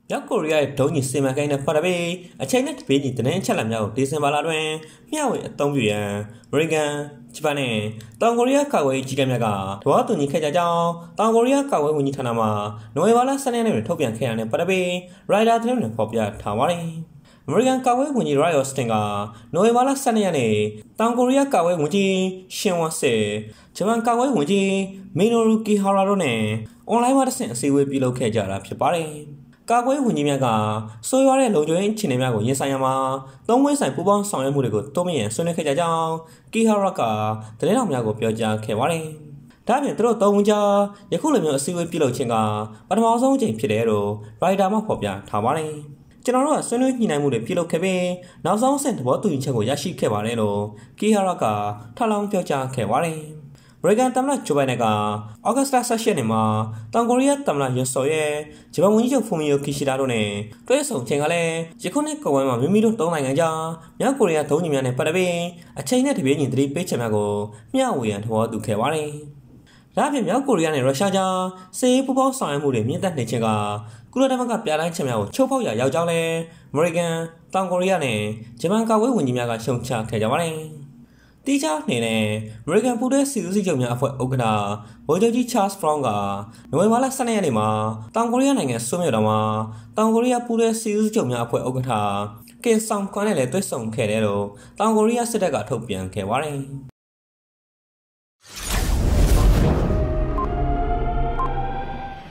မြောက်ကိုရီးယားရဲ့ဒုံးကျည်စီမံကိန်းနဲ့ပတ်သက်ပြီးအချိန်နဲ့တပြေးညီသတင်းအချက်အလက်များကိုဒီဇင်ဘာလတွင်မျှဝေအသုံးပြုရန်အမေရိကန်ဂျပန်နဲ့တောင်ကိုရီးယားကာကွယ်ရေးကြီးကဲများကသဘောတူညီခဲ့ကြကြောင်းတောင်ကိုရီးယားကာကွယ်ရေးဝန်ကြီးဌာနမှနိုဝင်ဘာလ12ရက်နေ့တွင်ထုတ်ပြန်ခဲ့ရတဲ့ပတ်သက်ပြီးရိုက်တာသတင်းတွင်ဖော်ပြထားပါတယ်။အမေရိကန်ကာကွယ်ရေးဝန်ကြီးရိုက်အော်စတင်ကနိုဝင်ဘာလ12ရက်နေ့တောင်ကိုရီးယားကာကွယ်ရေးဝန်ကြီးရှင်ဝမ်ဆေဂျပန်ကာကွယ်ရေးဝန်ကြီးမီနိုရူကီဟာရာတို့နဲ့အွန်လိုင်းမှာတဆင့်အစည်းအဝေးပြုလုပ်ခဲ့ကြတာဖြစ်ပါတယ်။ကာကွယ်ရေးဝန်ကြီးများကဆိုးရွားတဲ့လုံခြုံရေးအခြေအနေများကိုရင်ဆိုင်ရမှာသုံးဝင်းဆိုင်ပူးပေါင်းဆောင်ရွက်မှုတွေကိုတိုးမြင့်ဆွေးနွေးခဲ့ကြကြောင်းကီဟာရာကသတင်းတော်များကိုပြောကြားခဲ့ပါတယ်။ဒါ့အပြင်သူတို့သုံးဝင်းကြားယခုလိုမျိုးအစည်းအဝေးပြုလုပ်ခြင်းကပထမဆုံးအကြိမ်ဖြစ်တယ်လို့ရိုက်တာမှဖော်ပြထားပါတယ်။ကျွန်တော်တို့ကဆွေးနွေးညှိနှိုင်းမှုတွေပြုလုပ်ခဲ့ပြီးနောက်ဆုံးအဆင့်သဘောတူညီချက်ကိုရရှိခဲ့ပါတယ်လို့ကီဟာရာကထပ်လောင်းပြောကြားခဲ့ပါတယ်။အမေရိကန်သမ္မတဂျိုဘိုင်ဒန်ကဩဂတ်စ်လ17ရက်နေ့မှာတောင်ကိုရီးယားသမ္မတယွန်ဆော်ရဲ့ဂျပန်ဝန်ကြီးချုပ်ဖူမီယိုကီရှီဒါတို့နဲ့တွေ့ဆုံချိန်ကလည်းယခုနှစ်ကုန်ပိုင်းမှာမိမိတို့သုံးနိုင်ငံကြားမြောက်ကိုရီးယားဒုံးကျည်များနဲ့ပတ်သက်ပြီးအချိန်နဲ့တပြေးညီသတိပေးချက်များကိုမျှဝေရန်သဘောတူခဲ့ပါတယ်။ဒါ့အပြင်မြောက်ကိုရီးယားနဲ့ရုရှားကြားစစ်ရေးပူးပေါင်းဆောင်ရွက်မှုတွေမြင့်တက်နေခြင်းကကုလသမဂ္ဂပြတိုင်းချက်များကိုချုပ်ဖောက်ရာရောက်ကြောင်းလည်းအမေရိကန်တောင်ကိုရီးယားနဲ့ဂျပန်ကာကွယ်ရေးဝန်ကြီးများကရှုံချခဲ့ကြပါတယ်။တီးခြားအနေနဲ့အမေရိကန်ပူးတွဲစီဦးစီးချုပ်များအဖွဲ့ဥက္ကဋ္ဌဗိုလ်ချုပ်ကြီးချားစ်ဖရောင်းကနိုဝင်ဘာလ12ရက်နေ့မှာတောင်ကိုရီးယားနိုင်ငံဆွေးနွေးတော်မှာတောင်ကိုရီးယားပူးတွဲစီဦးစီးချုပ်များအဖွဲ့ဥက္ကဋ္ဌကင်ဆောင်ခွန်နဲ့လည်းတွေ့ဆုံခဲ့တယ်လို့တောင်ကိုရီးယားစစ်တပ်ကထုတ်ပြန်ခဲ့ပါတယ်။